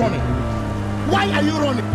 running? Why are you running?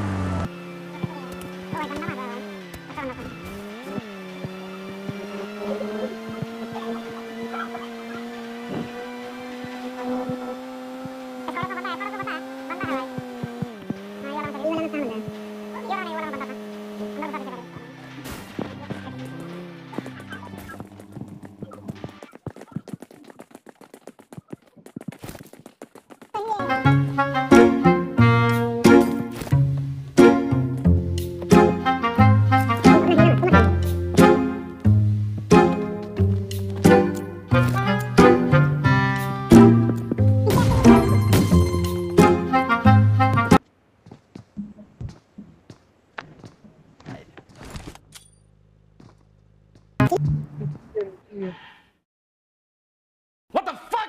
What the fuck?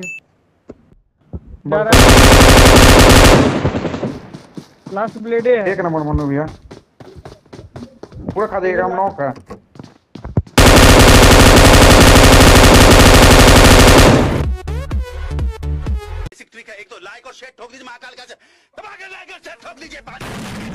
Last blade है। एक number Manu भैया पूरा खा देगा हम नॉक है। बेसिक ट्रिक है, एक तो लाइक और शेयर ठोक दीजिए, महाकाल का दबा के लाइक और शेयर ठोक दीजिए।